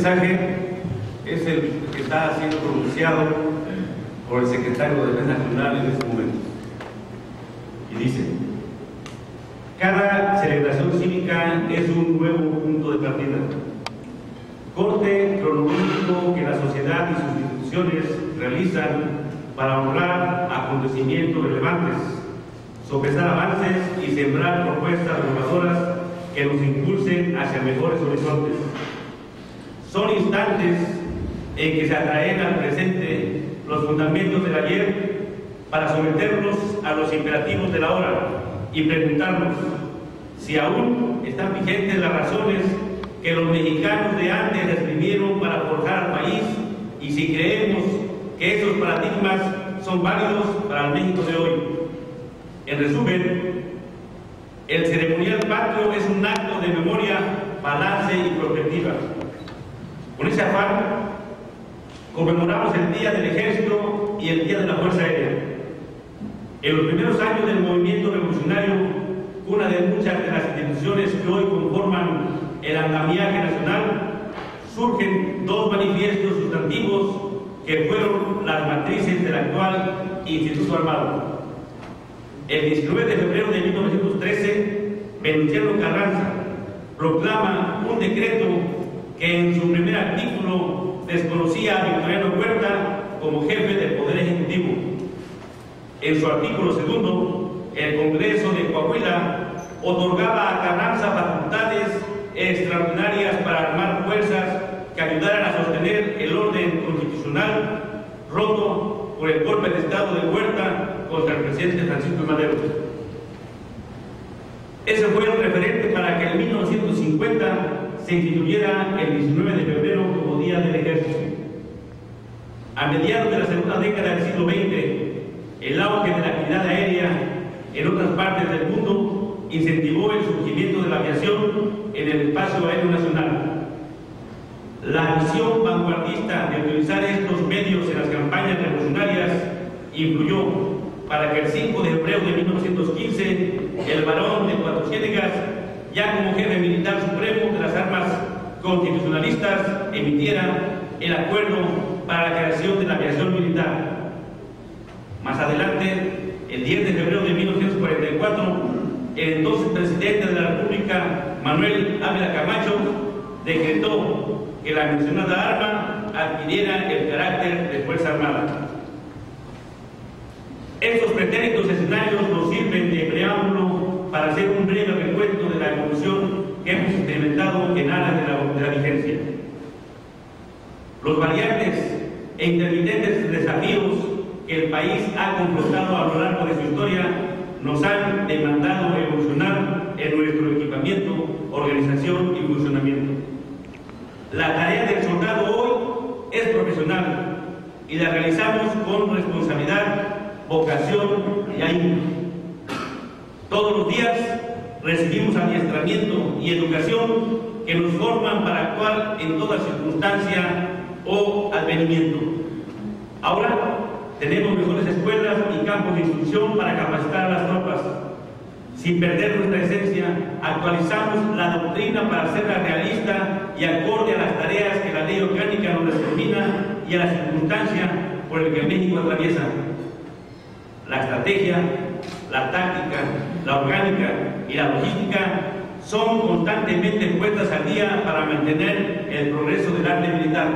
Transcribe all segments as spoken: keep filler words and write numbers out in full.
mensaje es el que está siendo pronunciado por el secretario de Defensa Nacional en este momento. Y dice: cada celebración cívica es un nuevo punto de partida. Corte cronológico que la sociedad y sus instituciones realizan para honrar acontecimientos relevantes, sopesar avances y sembrar propuestas renovadoras que nos impulsen hacia mejores horizontes. Son instantes en que se atraen al presente los fundamentos del ayer para someternos a los imperativos de la hora y preguntarnos si aún están vigentes las razones que los mexicanos de antes escribieron para forjar al país y si creemos que esos paradigmas son válidos para el México de hoy. En resumen, el ceremonial patrio es un acto de memoria, balance y perspectiva. Con ese afán, conmemoramos el Día del Ejército y el Día de la Fuerza Aérea. En los primeros años del movimiento revolucionario, una de muchas de las instituciones que hoy conforman el andamiaje nacional, surgen dos manifiestos sustantivos que fueron las matrices del actual Instituto Armado. El diecinueve de febrero de mil novecientos trece, Venustiano Carranza proclama un decreto que en su primer artículo desconocía a Victoriano Huerta como jefe del Poder Ejecutivo. En su artículo segundo, el Congreso de Coahuila otorgaba a Carranza facultades extraordinarias para armar fuerzas que ayudaran a sostener el orden constitucional roto por el golpe de Estado de Huerta contra el presidente Francisco I. Madero. Ese fue el referente para que en mil novecientos cincuenta se instituyera el diecinueve de febrero como Día del Ejército. A mediados de la segunda década del siglo veinte, el auge de la actividad aérea en otras partes del mundo incentivó el surgimiento de la aviación en el espacio aéreo nacional. La visión vanguardista de utilizar estos medios en las campañas revolucionarias influyó para que el cinco de febrero de mil novecientos quince el barón de Cuatro Ciénegas, ya como jefe militar supremo de las armas constitucionalistas, emitiera el acuerdo para la creación de la aviación militar. Más adelante, el diez de febrero de mil novecientos cuarenta y cuatro, el entonces presidente de la República, Manuel Ávila Camacho, decretó que la mencionada arma adquiriera el carácter de Fuerza Armada. Estos pretéritos escenarios nos sirven de preámbulo para hacer un breve recuento de la evolución que hemos experimentado en aras de la, de la vigencia. Los variantes e intermitentes desafíos que el país ha confrontado a lo largo de su historia nos han demandado evolucionar en nuestro equipamiento, organización y funcionamiento. La tarea del soldado hoy es profesional y la realizamos con responsabilidad, vocación y ahínco. Todos los días recibimos adiestramiento y educación que nos forman para actuar en toda circunstancia o advenimiento. Ahora tenemos mejores escuelas y campos de instrucción para capacitar a las tropas. Sin perder nuestra esencia, actualizamos la doctrina para hacerla realista y acorde a las tareas que la ley orgánica nos determina y a la circunstancia por la que México atraviesa. La estrategia, la táctica, la orgánica y la logística son constantemente puestas al día para mantener el progreso del arte militar.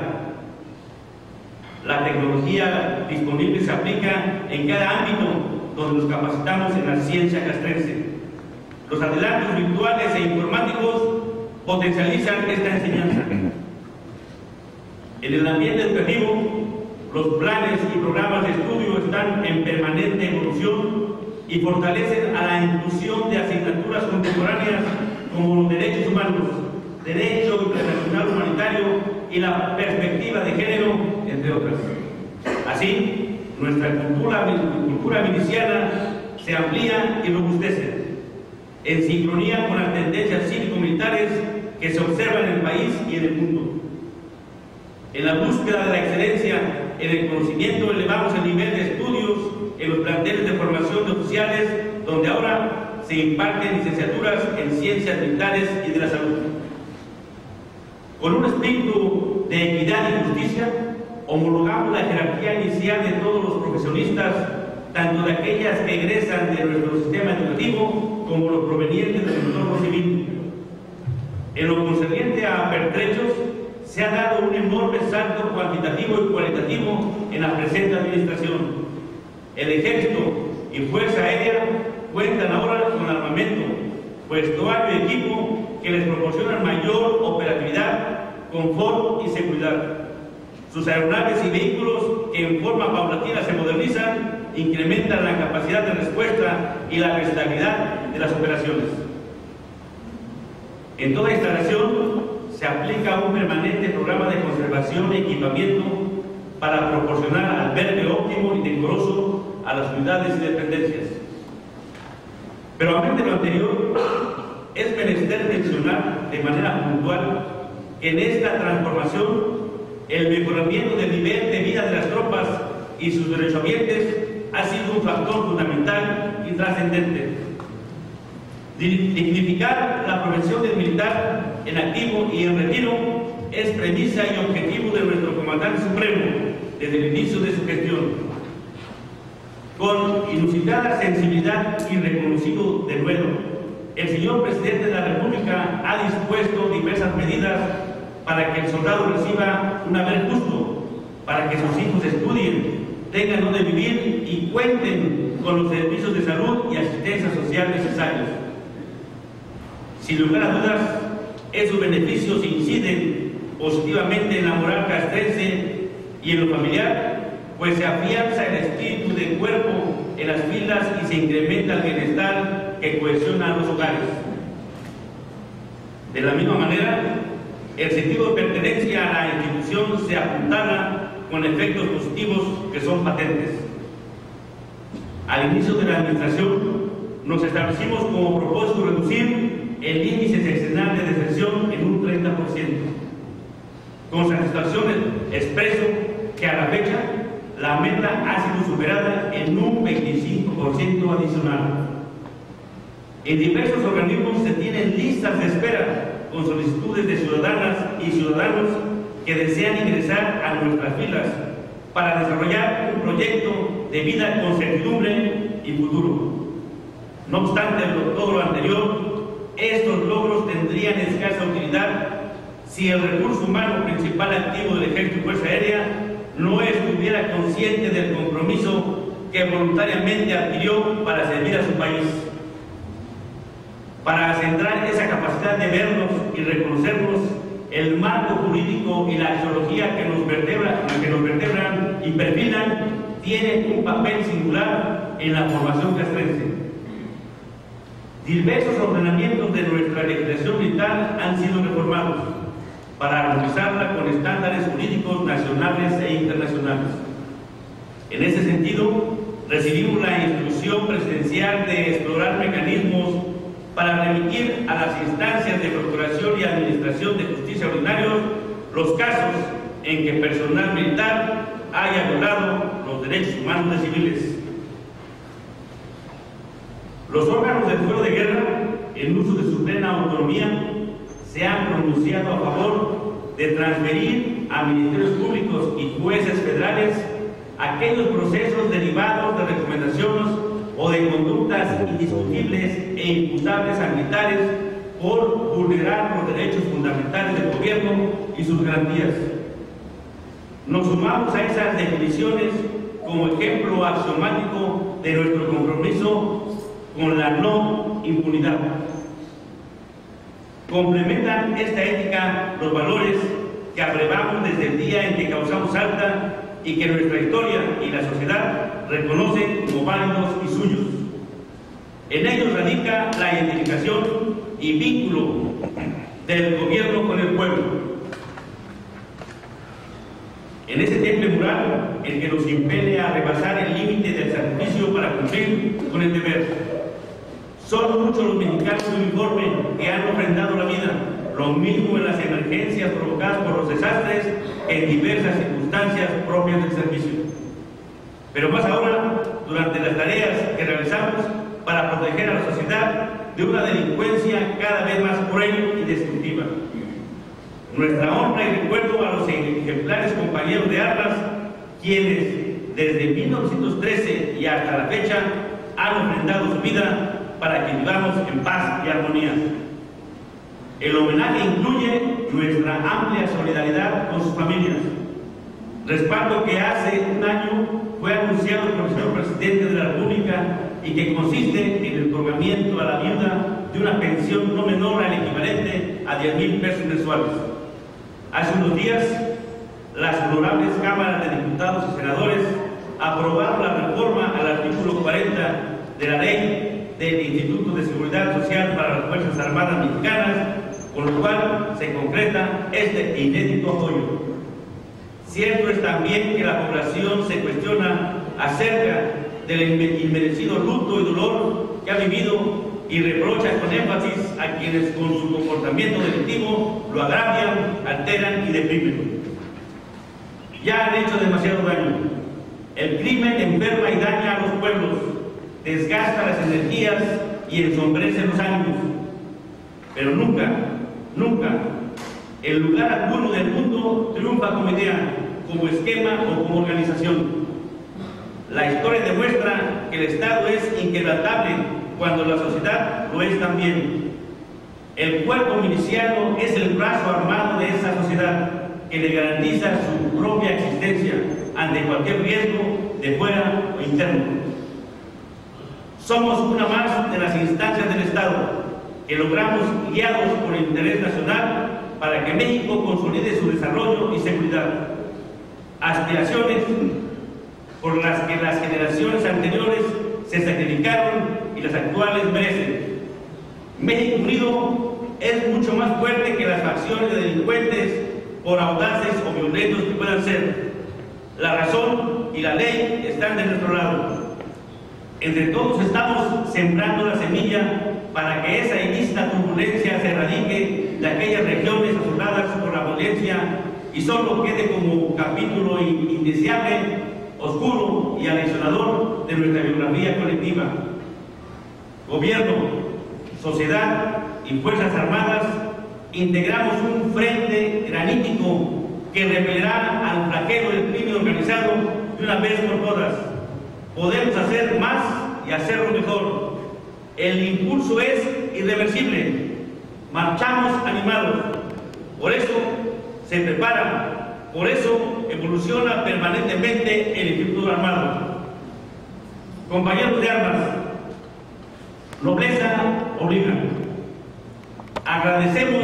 La tecnología disponible se aplica en cada ámbito donde nos capacitamos en la ciencia castrense. Los adelantos virtuales e informáticos potencializan esta enseñanza. En el ambiente educativo, los planes y programas de estudio están en permanente evolución y fortalecen a la inclusión de asignaturas contemporáneas como los derechos humanos, derecho internacional humanitario y la perspectiva de género, entre otras. Así, nuestra cultura, cultura miliciana se amplía y robustece, en sincronía con las tendencias cívico-militares que se observan en el país y en el mundo. En la búsqueda de la excelencia en el conocimiento elevamos el nivel de estudios en los planteles de formación de oficiales, donde ahora se imparten licenciaturas en ciencias militares y de la salud. Con un espíritu de equidad y justicia, homologamos la jerarquía inicial de todos los profesionistas, tanto de aquellas que egresan de nuestro sistema educativo como los provenientes del entorno civil. En lo concerniente a pertrechos, se ha dado un enorme salto cuantitativo y cualitativo en la presente administración. El Ejército y Fuerza Aérea cuentan ahora con armamento, vestuario y equipo que les proporcionan mayor operatividad, confort y seguridad. Sus aeronaves y vehículos, que en forma paulatina se modernizan, incrementan la capacidad de respuesta y la versatilidad de las operaciones. En toda instalación se aplica un permanente programa de conservación y equipamiento para proporcionar albergue óptimo y decoroso a las unidades y dependencias. Pero amén de lo anterior, es menester mencionar de manera puntual que en esta transformación el mejoramiento del nivel de vida de las tropas y sus derechohabientes ha sido un factor fundamental y trascendente. Dignificar la profesión del militar en activo y en retiro es premisa y objetivo de nuestro comandante supremo desde el inicio de su gestión. Con inusitada sensibilidad y reconocido denuedo, el señor presidente de la República ha dispuesto diversas medidas para que el soldado reciba un haber justo, para que sus hijos estudien, tengan donde vivir y cuenten con los servicios de salud y asistencia social necesarios. Sin lugar a dudas, esos beneficios inciden positivamente en la moral castrense y en lo familiar, pues se afianza el espíritu de cuerpo en las filas y se incrementa el bienestar que cohesiona los hogares. De la misma manera, el sentido de pertenencia a la institución se apuntala con efectos positivos que son patentes. Al inicio de la administración, nos establecimos como propósito reducir el índice seccional de deserción en un treinta por ciento. Con satisfacción expreso que a la fecha la meta ha sido superada en un veinticinco por ciento adicional. En diversos organismos se tienen listas de espera con solicitudes de ciudadanas y ciudadanos que desean ingresar a nuestras filas para desarrollar un proyecto de vida con certidumbre y futuro. No obstante todo lo anterior, estos logros tendrían escasa utilidad si el recurso humano principal activo del Ejército y Fuerza Aérea no estuviera consciente del compromiso que voluntariamente adquirió para servir a su país. Para centrar esa capacidad de vernos y reconocernos, el marco jurídico y la axiología que nos vertebra, que nos vertebran y perfilan tienen un papel singular en la formación castrense. Diversos ordenamientos de nuestra legislación militar han sido reformados para armonizarla con estándares jurídicos nacionales e internacionales. En ese sentido, recibimos la instrucción presidencial de explorar mecanismos para remitir a las instancias de procuración y administración de justicia ordinarios los casos en que personal militar haya violado los derechos humanos de civiles. Los órganos del fuero de guerra, en uso de su plena autonomía, se han pronunciado a favor de transferir a ministerios públicos y jueces federales aquellos procesos derivados de recomendaciones o de conductas indiscutibles e imputables a militares por vulnerar los derechos fundamentales del gobierno y sus garantías. Nos sumamos a esas definiciones como ejemplo axiomático de nuestro compromiso con la no impunidad. Complementan esta ética los valores que abrevamos desde el día en que causamos alta y que nuestra historia y la sociedad reconocen como válidos y suyos. En ellos radica la identificación y vínculo del gobierno con el pueblo. En ese temple moral, el que nos impele a rebasar el límite del sacrificio para cumplir con el deber. Son muchos los mexicanos uniformes que han ofrendado la vida, lo mismo en las emergencias provocadas por los desastres que en diversas circunstancias propias del servicio. Pero más ahora, durante las tareas que realizamos para proteger a la sociedad de una delincuencia cada vez más cruel y destructiva. Nuestra honra y recuerdo a los ejemplares compañeros de armas, quienes desde mil novecientos trece y hasta la fecha han ofrendado su vida para que vivamos en paz y armonía. El homenaje incluye nuestra amplia solidaridad con sus familias, respaldo que hace un año fue anunciado por el señor Presidente de la República y que consiste en el otorgamiento a la viuda de una pensión no menor al equivalente a diez mil pesos mensuales. Hace unos días, las honorables cámaras de diputados y senadores aprobaron la reforma al artículo cuarenta de la ley del Instituto de Seguridad Social para las Fuerzas Armadas Mexicanas, con lo cual se concreta este inédito apoyo. Cierto es también que la población se cuestiona acerca del inmerecido luto y dolor que ha vivido y reprocha con énfasis a quienes con su comportamiento delictivo lo agravian, alteran y deprimen. Ya han hecho demasiado daño. El crimen enferma y daña a los pueblos, desgasta las energías y ensombrece los ánimos. Pero nunca, nunca, en lugar alguno del mundo triunfa como idea, como esquema o como organización. La historia demuestra que el Estado es inquebrantable cuando la sociedad lo es también. El cuerpo miliciano es el brazo armado de esa sociedad que le garantiza su propia existencia ante cualquier riesgo de fuera o interno. Somos una más de las instancias del Estado que logramos, guiados por el interés nacional, para que México consolide su desarrollo y seguridad. Aspiraciones por las que las generaciones anteriores se sacrificaron y las actuales merecen. México unido es mucho más fuerte que las facciones de delincuentes, por audaces o violentos que puedan ser. La razón y la ley están de nuestro lado. Entre todos estamos sembrando la semilla para que esa ilícita turbulencia se erradique de aquellas regiones asoladas por la violencia y solo quede como capítulo indeseable, oscuro y aleccionador de nuestra biografía colectiva. Gobierno, sociedad y Fuerzas Armadas integramos un frente granítico que repelerá al flagelo del crimen organizado de una vez por todas. Podemos hacer más y hacerlo mejor. El impulso es irreversible. Marchamos animados. Por eso se prepara, por eso evoluciona permanentemente el Instituto Armado. Compañeros de armas, nobleza obliga. Agradecemos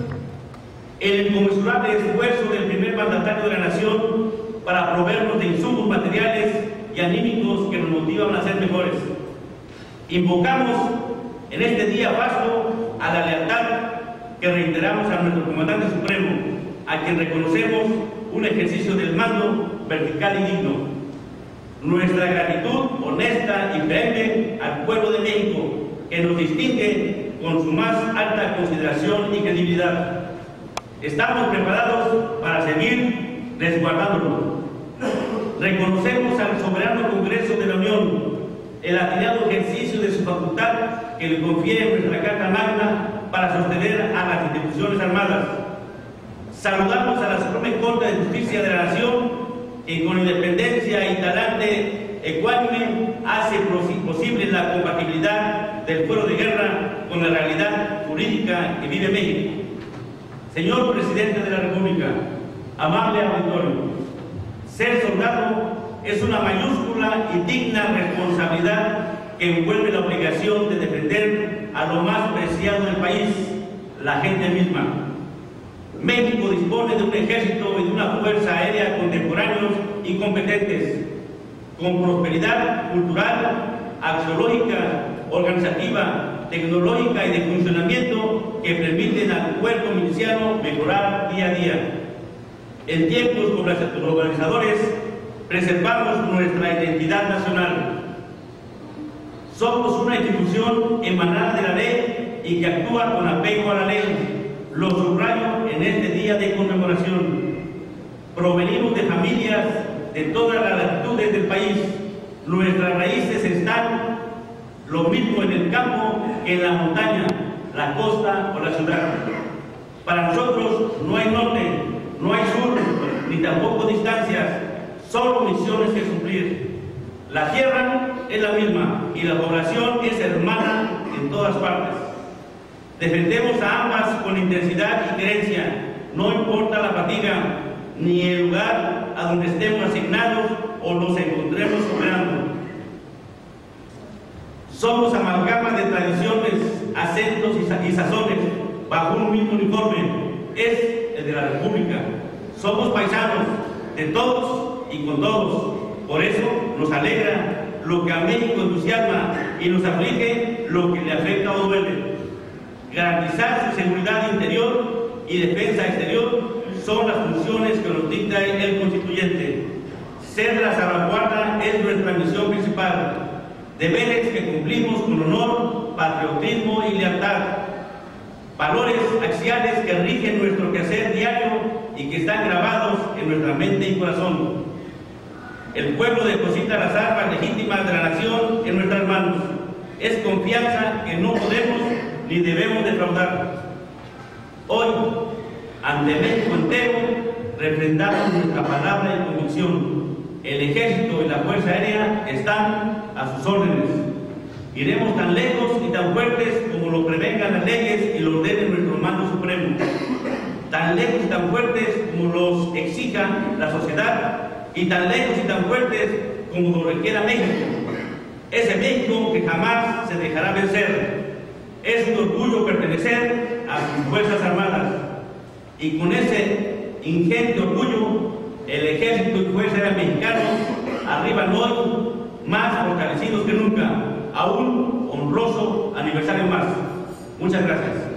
el inconmensurable esfuerzo del primer mandatario de la nación para proveernos de insumos materiales y anímicos que nos motivan a ser mejores. Invocamos en este día vasto a la lealtad que reiteramos a nuestro comandante supremo, a quien reconocemos un ejercicio del mando vertical y digno. Nuestra gratitud honesta y firme al pueblo de México, que nos distingue con su más alta consideración y credibilidad. Estamos preparados para seguir resguardándolo. Reconocemos al soberano Congreso de la Unión el atinado ejercicio de su facultad que le confiere nuestra Carta Magna para sostener a las instituciones armadas. Saludamos a la Suprema Corte de Justicia de la Nación, que con independencia y talante ecuánime hace posible la compatibilidad del fuero de guerra con la realidad jurídica que vive México. Señor Presidente de la República, amable auditorio, ser soldado es una mayúscula y digna responsabilidad que envuelve la obligación de defender a lo más preciado del país, la gente misma. México dispone de un ejército y de una fuerza aérea contemporáneos y competentes, con prosperidad cultural, axiológica, organizativa, tecnológica y de funcionamiento que permiten al cuerpo miliciano mejorar día a día. En tiempos globalizadores, preservamos nuestra identidad nacional. Somos una institución emanada de la ley y que actúa con apego a la ley. Lo subrayo en este día de conmemoración. Provenimos de familias de todas las latitudes del país. Nuestras raíces están lo mismo en el campo que en la montaña, la costa o la ciudad. Para nosotros no hay norte, no hay sur, ni tampoco distancias, solo misiones que cumplir. La tierra es la misma y la población es hermana en todas partes. Defendemos a ambas con intensidad y creencia, no importa la fatiga, ni el lugar a donde estemos asignados o nos encontremos operando. Somos amalgamas de tradiciones, acentos y sazones bajo un mismo uniforme, es el de la República. Somos paisanos de todos y con todos. Por eso nos alegra lo que a México entusiasma y nos aflige lo que le afecta o duele. Garantizar su seguridad interior y defensa exterior son las funciones que nos dicta el constituyente. Ser la salvaguarda es nuestra misión principal. Deberes que cumplimos con honor, patriotismo y lealtad. Valores axiales que rigen nuestro quehacer diario y que están grabados en nuestra mente y corazón. El pueblo deposita las armas legítimas de la nación en nuestras manos. Es confianza que no podemos ni debemos defraudar. Hoy, ante México entero, refrendamos nuestra palabra y convicción. El Ejército y la Fuerza Aérea están a sus órdenes. Iremos tan lejos y tan fuertes como lo prevengan las leyes y lo ordene nuestro mando supremo. Tan lejos y tan fuertes como los exija la sociedad y tan lejos y tan fuertes como lo requiera México. Ese México que jamás se dejará vencer. Es un orgullo pertenecer a sus Fuerzas Armadas. Y con ese ingente orgullo, el Ejército y Fuerza Aérea mexicanos arriban hoy más fortalecidos que nunca, a un honroso aniversario más. Muchas gracias.